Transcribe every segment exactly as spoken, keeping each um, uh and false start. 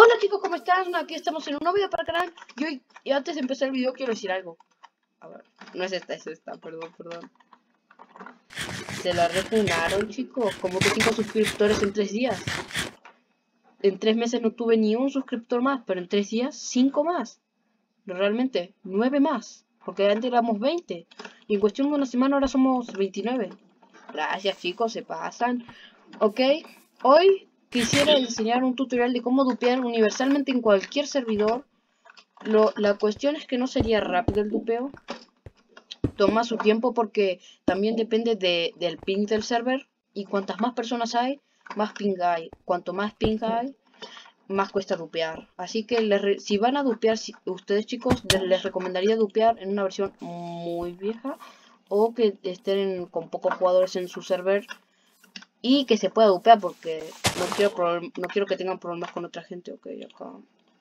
Hola chicos, ¿cómo están? Aquí estamos en un nuevo video para el canal. Y hoy, y antes de empezar el video quiero decir algo. A ver, no es esta, es esta, perdón, perdón. Se la refundaron, chicos. Como que cinco suscriptores en tres días. En tres meses no tuve ni un suscriptor más, pero en tres días, cinco más. Realmente, nueve más. Porque antes éramos veinte. Y en cuestión de una semana ahora somos veintinueve. Gracias chicos, se pasan. Ok, hoy quisiera enseñar un tutorial de cómo dupear universalmente en cualquier servidor. Lo, la cuestión es que no sería rápido el dupeo. Toma su tiempo porque también depende de, del ping del server. Y cuantas más personas hay, más ping hay. Cuanto más ping hay, más cuesta dupear. Así que les, si van a dupear, si, ustedes chicos, les, les recomendaría dupear en una versión muy vieja. O que estén con pocos jugadores en su server. Y que se pueda dupear porque no quiero, no quiero que tengan problemas con otra gente. Ok, acá.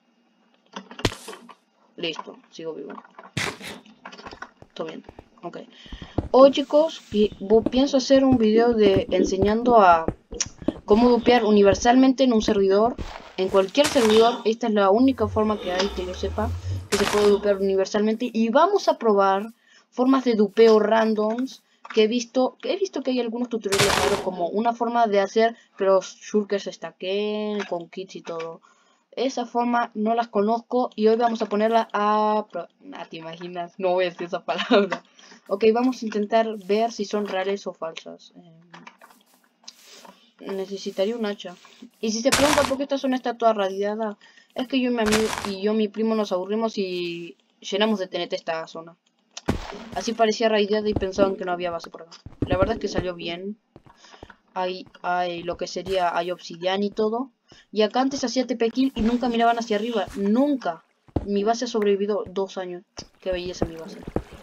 Listo, sigo vivo. Todo bien. Ok. Hoy chicos, pi pienso hacer un video de enseñando a cómo dupear universalmente en un servidor. En cualquier servidor, esta es la única forma que hay que yo sepa que se puede dupear universalmente. Y vamos a probar formas de dupeo randoms. Que he visto, que he visto que hay algunos tutoriales raros, como una forma de hacer que los shulkers se stacken con kits y todo. Esa forma no las conozco y hoy vamos a ponerla a... Ah, ¿te imaginas? No voy a decir esa palabra. Ok, vamos a intentar ver si son reales o falsas. Eh, necesitaría un hacha. Y si se preguntan por qué esta zona está toda radiada, es que yo y mi amigo y yo mi primo nos aburrimos y llenamos de T N T esta zona. Así parecía raideada y pensaban que no había base por acá. La verdad es que salió bien. Hay, hay lo que sería, hay obsidiana y todo. Y acá antes hacía T P kill y nunca miraban hacia arriba. Nunca. Mi base ha sobrevivido dos años. Qué belleza mi base.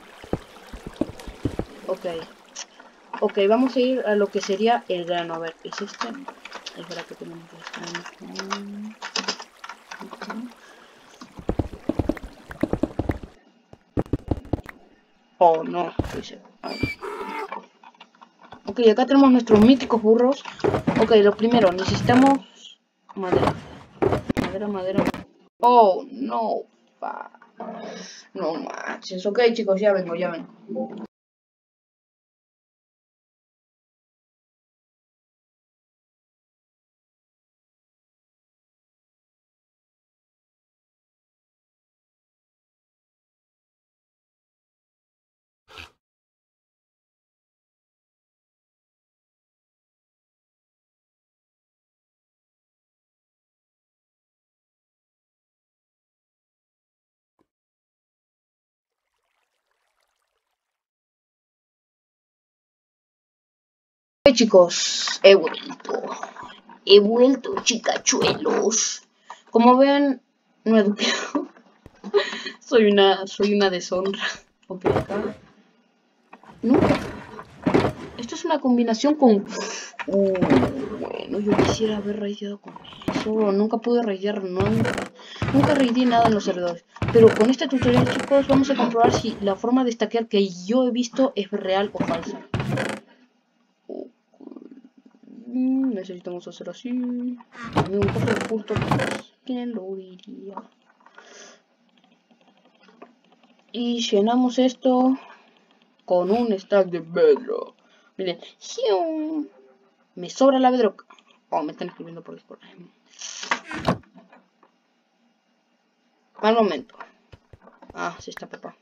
Ok. Ok, vamos a ir a lo que sería el grano. A ver, ¿es este? Es verdad que tenemos este. Oh, no. Ok, acá tenemos nuestros míticos burros. Ok, lo primero, necesitamos madera. Madera, madera. Oh, no. Pa. No manches. Ok, chicos, ya vengo, ya vengo. Ok, chicos, he vuelto. He vuelto, chicachuelos. Como ven, no he dupeado. soy una, soy una deshonra. Ok, acá. Nunca. Esto es una combinación con... Uh, bueno, yo quisiera haber raideado con eso. Nunca pude raidear, nunca. Nunca raideé nada en los servidores. Pero con este tutorial, chicos, vamos a comprobar si la forma de stackear que yo he visto es real o falsa. Uh, necesitamos hacer así. Un poco de punto. ¿Quién lo diría? Y llenamos esto con un stack de bedrock. Miren, me sobra la bedrock. Oh, me están escribiendo por Discord. Mal momento. Ah, sí está papá.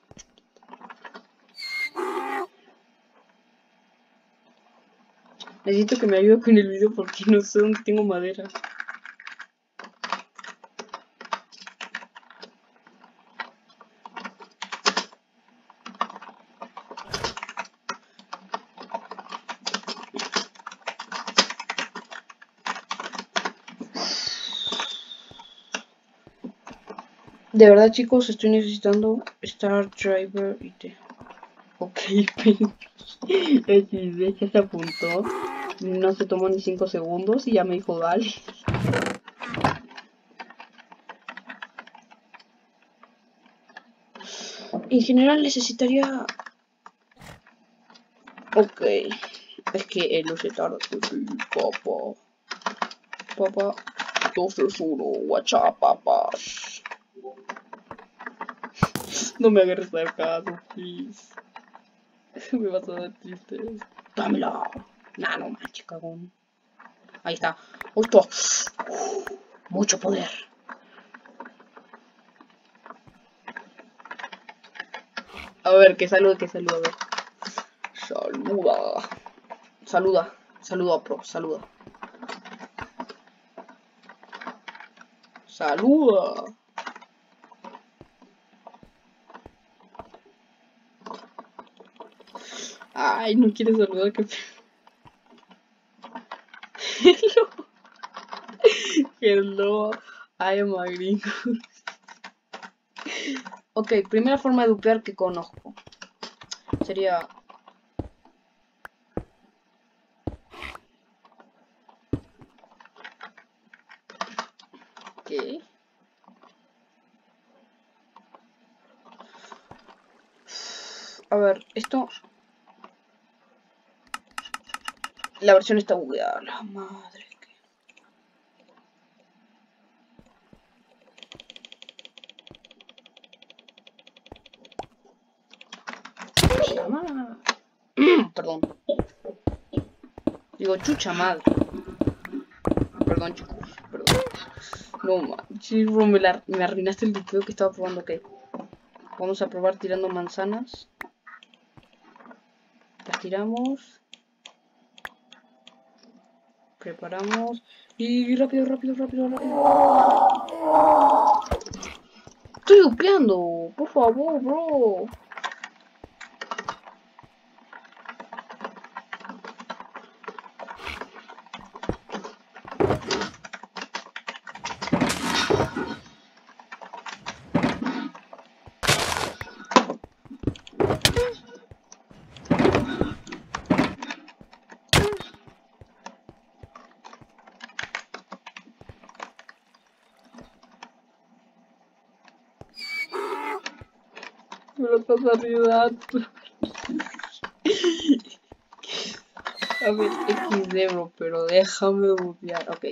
Necesito que me ayude con el video porque no sé dónde tengo madera. De verdad, chicos, estoy necesitando Star Driver y te... Ok, X ya se apuntó. No se tomó ni cinco segundos y ya me dijo dale. En general necesitaría... Ok. Es que el se tarda. Papá. Papá. dos, tres, uno, guachapapas. No me agarres sarcasmo, please. Me vas a dar triste. Dámela. Nah, no manches, cagón. Ahí está. Justo. Mucho poder. A ver, que saluda, que saluda, a ver. Saluda. Saluda. Saluda, pro. Saluda. Saluda. Ay, no quiere saludar, que Hello. Hello. I am a gringo. Ok, primera forma de dupear que conozco. Sería... ¿Qué? A ver, esto... La versión está bugueada, la madre. Chucha madre. Perdón. Digo, chucha madre. Perdón, chicos. Perdón. No manches, bro, me, la, me arruinaste el video que estaba probando. Ok. Vamos a probar tirando manzanas. Las tiramos. Preparamos. Y rápido, rápido, rápido, rápido. Estoy dupeando. Por favor, bro. Me lo estás ayudando. A ver, equis de, bro, pero déjame buguear. Ok.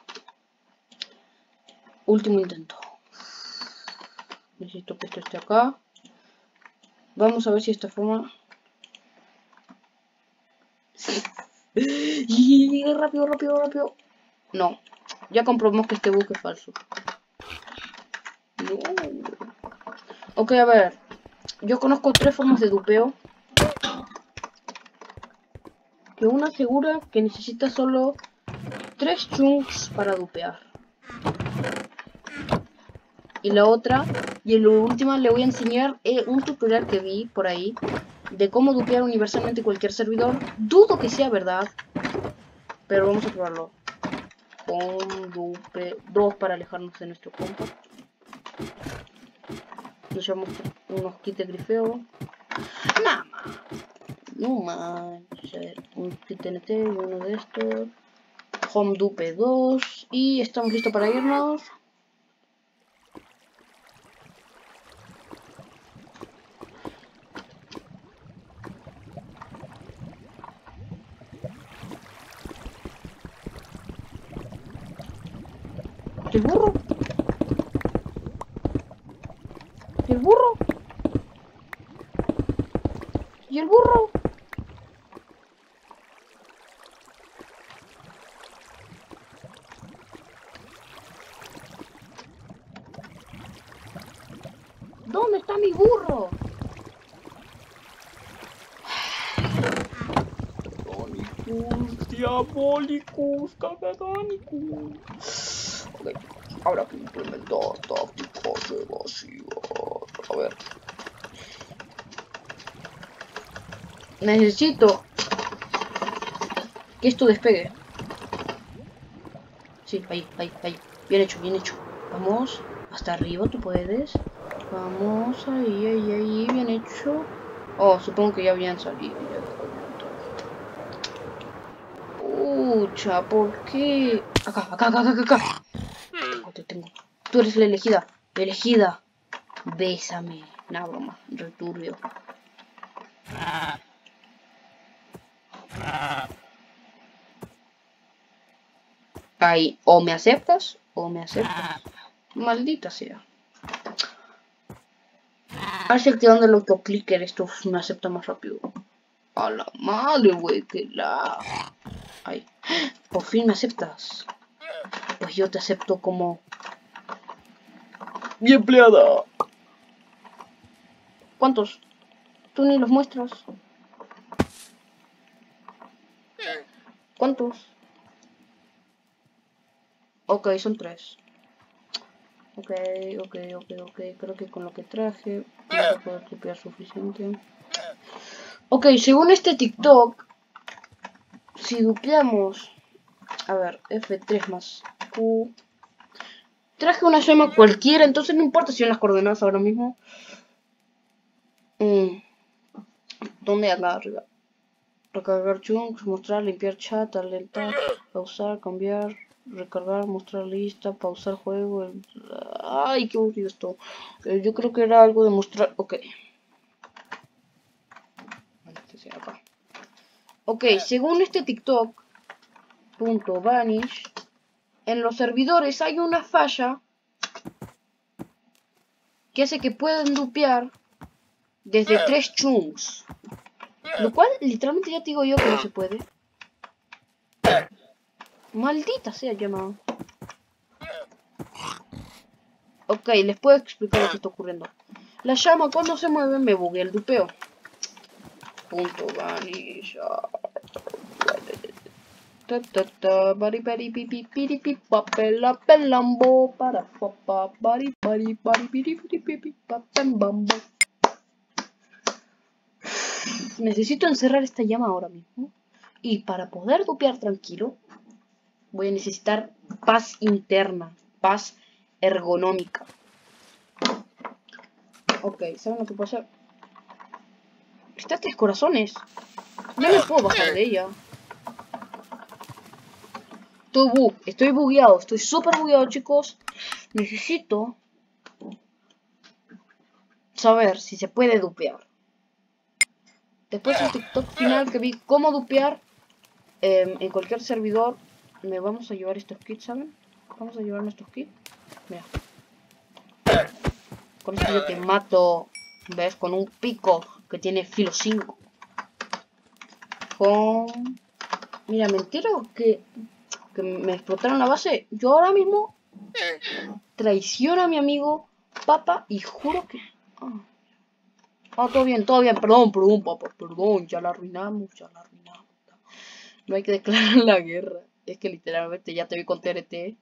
Último intento. Necesito que esto esté acá. Vamos a ver si esta forma... Y rápido, rápido, rápido. No. Ya comprobamos que este bug es falso. No. Ok, a ver. Yo conozco tres formas de dupeo. Que una asegura que necesita solo tres chunks para dupear. Y la otra, y en la última le voy a enseñar eh, un tutorial que vi por ahí de cómo dupear universalmente cualquier servidor. Dudo que sea verdad, pero vamos a probarlo. Con dupe dos para alejarnos de nuestro compa. Nos llevamos unos kits de grifeo. Nada más. No manches. Un kit T N T y uno de estos. Home dupe dos. Y estamos listos para irnos. ¿Y el burro? ¿Y el burro? ¿Y el burro? ¿Dónde está mi burro? Cagadonicus, diabolicus, cagadonicus. Ok, habrá que implementar tácticas evasivas. A ver. Necesito que esto despegue. Sí, ahí, ahí, ahí. Bien hecho, bien hecho. Vamos, hasta arriba, tú puedes. Vamos, ahí, ahí, ahí, bien hecho. Oh, supongo que ya habían salido. Pucha, ¿por qué? Acá, acá, acá, acá, acá. Tengo, te tengo. Tú eres la elegida. Elegida. Bésame. Nah, broma. Returbio. Ahí, o me aceptas, o me aceptas. Maldita sea. Hace activando el autoclicker, esto me acepta más rápido. A la madre, güey, que la... Ay, por fin me aceptas. Pues yo te acepto como... ¡Mi empleada! ¿Cuántos? Tú ni los muestras. ¿Cuántos? Ok, son tres. Ok, ok, ok, ok. Creo que con lo que traje voy a poder copiar suficiente. Ok, según este TikTok, si dupliamos... A ver, F tres más Q... Traje una llama cualquiera, entonces no importa si son las coordenadas ahora mismo. Mm. ¿Dónde acá arriba? Recargar chunks, mostrar, limpiar chat, alertar, pausar, cambiar, recargar, mostrar lista, pausar juego. El... Ay, qué aburrido esto. Eh, yo creo que era algo de mostrar. Ok. Acá. Ok, según este TikTok, punto vanish, en los servidores hay una falla que hace que puedan dupear desde tres chunks. Lo cual, literalmente ya te digo yo que no se puede. Maldita sea llamada. Ok, les puedo explicar lo que está ocurriendo. La llama cuando se mueve me buguea el dupeo. Punto vanish. Ta ta ta bari bari pipi piri pipa pela pelambo para papa bari bari bari piri piri pipi papem bambo. Necesito encerrar esta llama ahora mismo. Y para poder dupear tranquilo, voy a necesitar paz interna, paz ergonómica. Ok, ¿saben lo que puedo hacer? Está tres corazones. No me puedo bajar de ella. Estoy bug, estoy bugueado, estoy súper bugueado, chicos. Necesito saber si se puede dupear. Después del TikTok final que vi cómo dupear eh, en cualquier servidor, me vamos a llevar estos kits, ¿saben? Vamos a llevar nuestros kits. Mira. Con esto yo te mato, ¿ves? Con un pico que tiene filo cinco. Con... Mira, me entero que, que me explotaron la base. Yo ahora mismo traiciono a mi amigo Papa y juro que... Ah, oh, todo bien, todo bien. Perdón, perdón, Papa, perdón. Ya la arruinamos, ya la arruinamos. No hay que declarar la guerra. Es que literalmente ya te vi con T N T.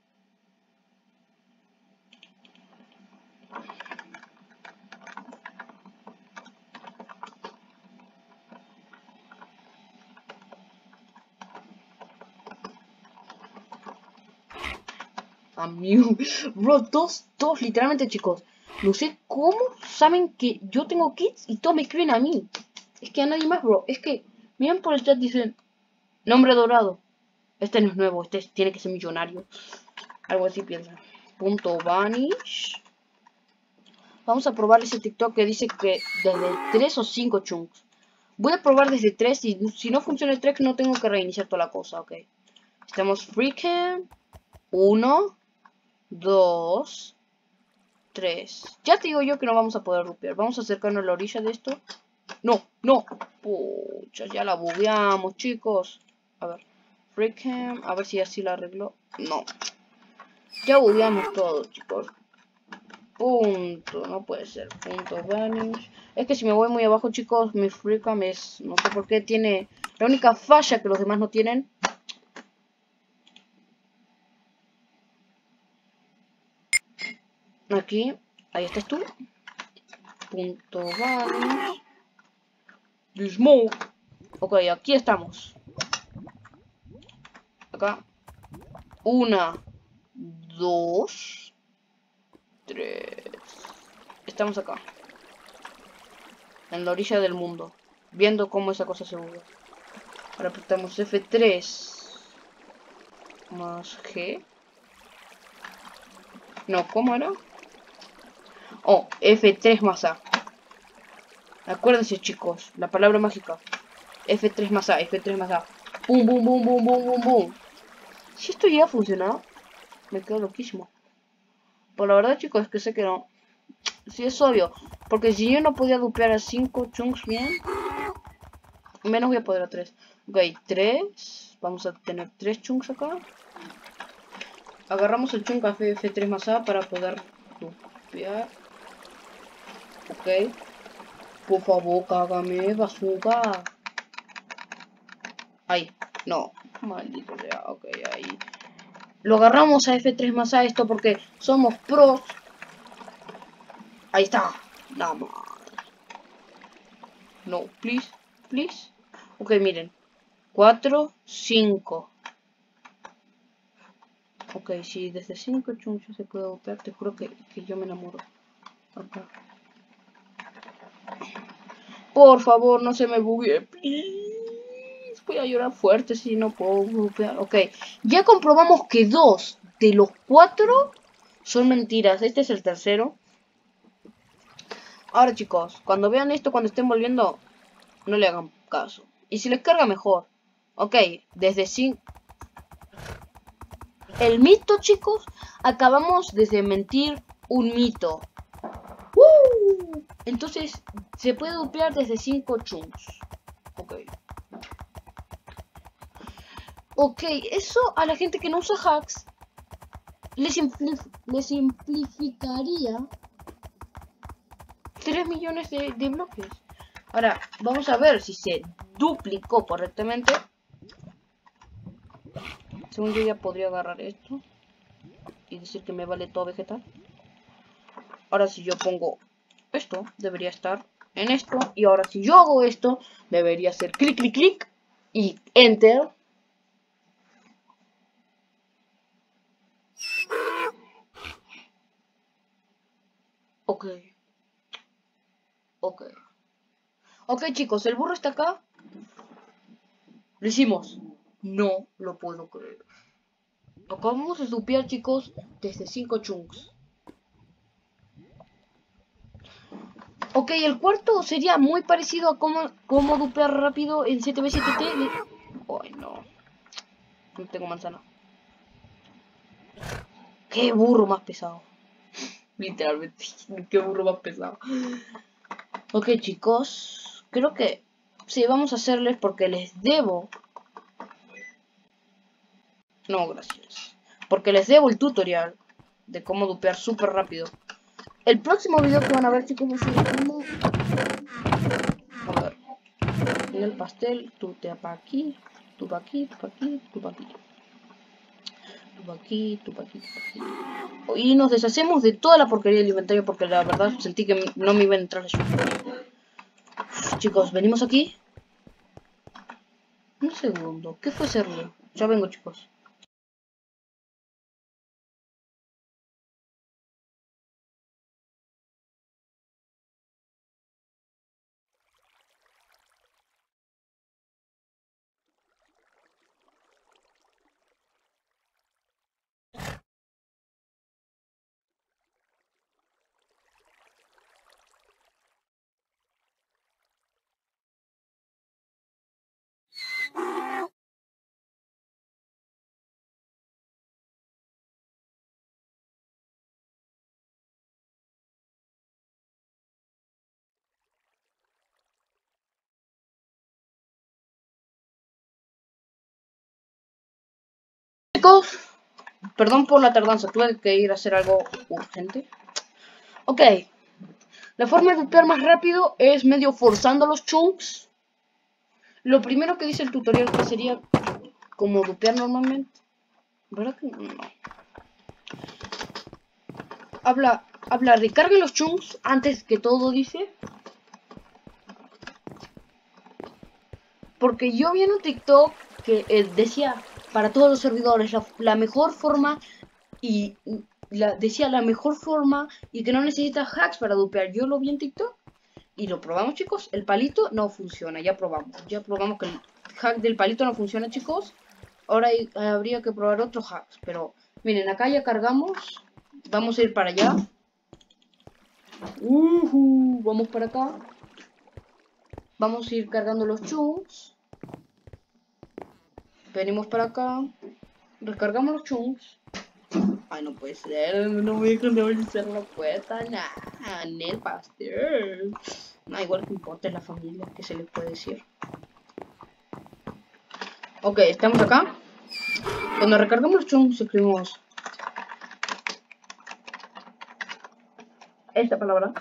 Amigo, bro, todos, todos literalmente, chicos. No sé cómo saben que yo tengo kits y todos me escriben a mí. Es que a nadie más, bro. Es que miran por el chat, dicen nombre dorado. Este no es nuevo, este es, tiene que ser millonario. Algo así piensan. Punto vanish. Vamos a probar ese TikTok que dice que desde tres o cinco chunks. Voy a probar desde tres y si no funciona el tres no tengo que reiniciar toda la cosa, ok. Estamos freaking. Uno. Dos. Tres. Ya te digo yo que no vamos a poder rupear. Vamos a acercarnos a la orilla de esto. No, no. Pucha, ya la bugueamos, chicos. A ver. Freaking. A ver si así la arregló. No. Ya bugueamos todo, chicos. Punto. No puede ser. Punto vanish. Es que si me voy muy abajo, chicos, mi freecam es... No sé por qué tiene... La única falla que los demás no tienen. Aquí. Ahí estás tú. Punto vanish. Smoke. Ok, aquí estamos. Acá. Una. Dos. Tres. Estamos acá. En la orilla del mundo. Viendo cómo esa cosa se mueve. Ahora apretamos F tres. Más G. No, ¿cómo era? Oh, F tres más A. Acuérdense, chicos. La palabra mágica. F tres más A. F tres más A. Boom, boom, boom, boom, boom, boom, boom. Si esto llega a funcionar, me quedo loquísimo. Por la verdad, chicos, es que sé que no. Sí, es obvio. Porque si yo no podía dupear a cinco chunks bien, menos voy a poder a tres. Ok, tres. Vamos a tener tres chunks acá. Agarramos el chunk F F tres más A para poder dupear. Ok. Por favor, cágame, bazooka. Ahí. No. Maldito sea. Ok, ahí. Lo agarramos a F tres más A esto porque somos pros. Ahí está. Nada más. No, please. Please. Ok, miren. cuatro, cinco. Ok, si desde cinco chunchos se puede dupear, te juro que, que yo me enamoro. Acá. Por favor, no se me bugue. Please. Voy a llorar fuerte si no puedo dupear. Ok, ya comprobamos que dos de los cuatro son mentiras. Este es el tercero. Ahora, chicos, cuando vean esto, cuando estén volviendo, no le hagan caso. Y si les carga, mejor. Ok, desde cinco... El mito, chicos, acabamos de desmentir un mito. ¡Uh! Entonces, se puede dupear desde cinco chunks. Ok. Ok, eso a la gente que no usa hacks le, simpli le simplificaría tres millones de, de bloques. Ahora, vamos a ver si se duplicó correctamente. Según yo ya podría agarrar esto y decir que me vale todo vegetal. Ahora si yo pongo esto, debería estar en esto. Y ahora si yo hago esto, debería hacer clic, clic, clic y enter. Ok. Ok. Ok, chicos, el burro está acá. Lo hicimos. No lo puedo creer. Acabamos de dupear, chicos, desde cinco chunks. Ok, el cuarto sería muy parecido a cómo, cómo dupear rápido en siete B siete T. Ay, no. No tengo manzana. Qué burro más pesado. Literalmente. Qué burro más pesado. Ok, chicos. Creo que sí, vamos a hacerles porque les debo. No, gracias. Porque les debo el tutorial de cómo dupear súper rápido. El próximo video que van a ver, chicos, va a ser cómo... A ver. En el pastel, tú te pa' aquí, tú pa' aquí, tú pa' aquí, tú pa' aquí. Tú pa' aquí, tú pa' aquí, tú pa' aquí. Y nos deshacemos de toda la porquería del inventario porque la verdad sentí que no me iba a entrar eso. Chicos, venimos aquí. Un segundo, ¿qué fue ese ruido? Ya vengo, chicos. Chicos, perdón por la tardanza, tuve que ir a hacer algo urgente. Ok, la forma de dupear más rápido es medio forzando los chunks. Lo primero que dice el tutorial que sería como dupear normalmente. ¿Verdad que no? Habla, habla, recargue los chunks antes que todo, dice. Porque yo vi en un TikTok que eh, decía para todos los servidores la, la mejor forma y la, decía la mejor forma y que no necesitas hacks para dupear. Yo lo vi en TikTok y lo probamos, chicos. El palito no funciona, ya probamos. Ya probamos que el hack del palito no funciona, chicos. Ahora hay, habría que probar otros hacks. Pero miren, acá ya cargamos. Vamos a ir para allá. Uh -huh, vamos para acá. Vamos a ir cargando los chunks. Venimos para acá. Recargamos los chunks. Ay, no puede ser, no me dejan de abrir la puerta, nah, Nel pastel. No, igual que importa es la familia, que se les puede decir. Ok, estamos acá. Cuando recargamos los chunks escribimos esta palabra.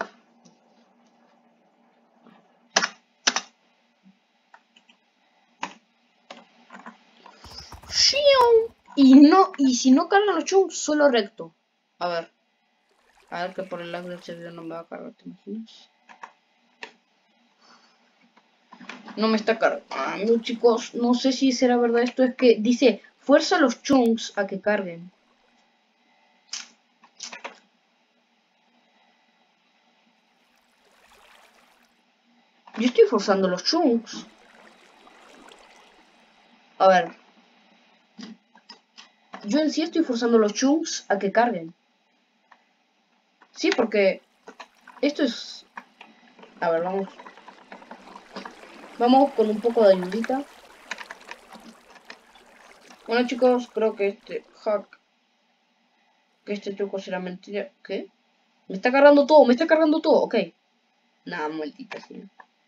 Y no, y si no cargan los chunks, solo recto. A ver. A ver que por el lag del servidor no me va a cargar, ¿te imaginas? No me está cargando, chicos. No sé si será verdad esto. Es que dice, fuerza los chunks a que carguen. Yo estoy forzando los chunks. A ver. Yo en sí estoy forzando los chunks a que carguen. Sí, porque esto es... A ver, vamos. Vamos con un poco de ayudita. Bueno, chicos, creo que este hack... Que este truco será mentira. ¿Qué? Me está cargando todo, me está cargando todo. Ok. Nada, maldita sea.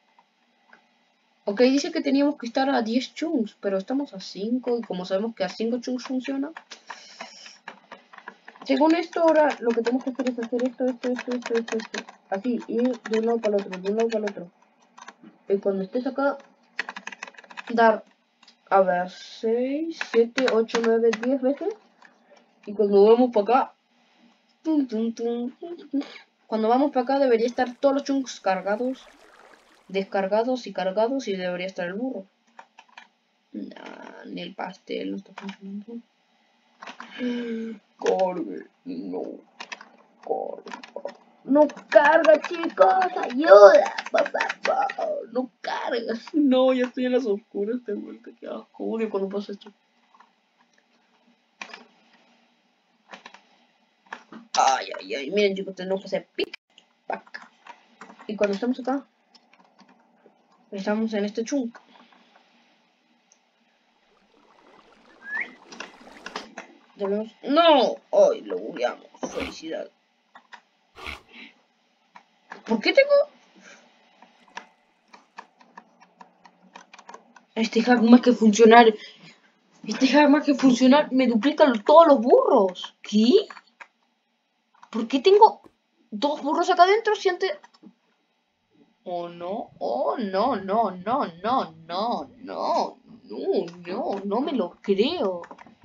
Ok, dice que teníamos que estar a diez chunks, pero estamos a cinco. Y como sabemos que a cinco chunks funciona... Según esto, ahora lo que tenemos que hacer es hacer esto, esto, esto, esto, esto, esto. Así, ir de un lado para el otro, de un lado para el otro. Y cuando estés acá, dar, a ver, seis, siete, ocho, nueve, diez veces. Y cuando vamos para acá, tum, tum, tum, tum, cuando vamos para acá debería estar todos los chunks cargados, descargados y cargados, y debería estar el burro. Nah, ni el pastel no está funcionando. Cargue, no, carga. No carga, chicos, ayuda, por favor, no carga. No, ya estoy en las oscuras de vuelta, qué asco, odio cuando pasa esto. Ay, ay, ay, miren, chicos, tenemos que hacer pick, pack. Y cuando estamos acá, estamos en este chunk. Tenemos... ¡No! ¡Ay, lo bugueamos! ¡Felicidad! ¿Por qué tengo...? Este hack más que funcionar... Este hack más que funcionar me duplica todos los burros. ¿Qué? ¿Por qué tengo dos burros acá adentro si antes...? Oh, no. Oh, no, no, no, no, no, no. No, no, no me lo creo.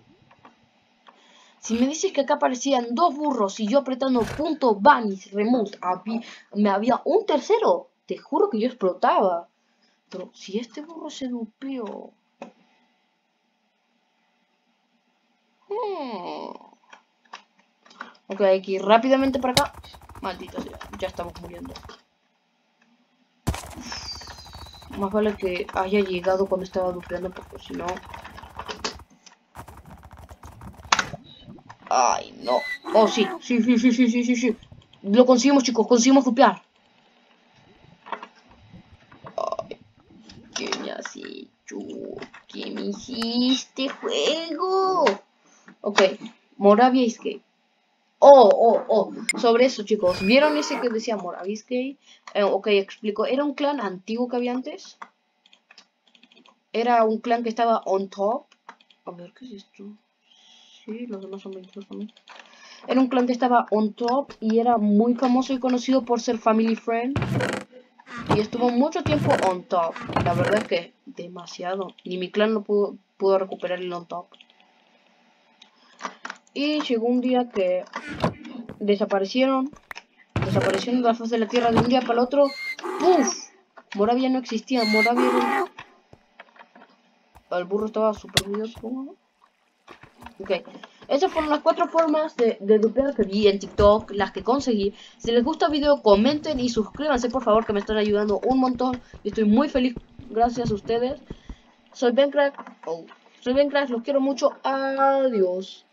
Si me dices que acá aparecían dos burros y yo apretando punto vanish remove me había un tercero, te juro que yo explotaba. Pero si este burro se dupeó... Hmm. Ok, hay que ir rápidamente para acá. Maldita sea, ya estamos muriendo. Más vale que haya llegado cuando estaba dupeando, porque si no... Ay, no. Oh, sí, sí, sí, sí, sí, sí, sí, sí. Lo conseguimos, chicos, conseguimos dupear. Ay, ¿qué me has hecho? ¿Qué me hiciste, juego? Ok, Moravia Escape. Oh, oh, oh, sobre eso, chicos, ¿vieron ese que decía Moravia Escape? Eh, ok, explico, era un clan antiguo que había antes. Era un clan que estaba on top. A ver, ¿qué es esto? Sí, los demás son veintidos también. Era un clan que estaba on top y era muy famoso y conocido por ser family friend. Y estuvo mucho tiempo on top. La verdad es que demasiado. Ni mi clan no pudo, pudo recuperar el on top. Y llegó un día que desaparecieron. Desaparecieron de la faz de la tierra de un día para el otro. ¡Puf! Moravia no existía. Moravia era... El burro estaba súper curioso. Ok. Esas fueron las cuatro formas de, de dupear que vi en TikTok, las que conseguí. Si les gusta el video, comenten y suscríbanse, por favor, que me están ayudando un montón. Y estoy muy feliz gracias a ustedes. Soy BenCrack. Oh, soy BenCrack, los quiero mucho. Adiós.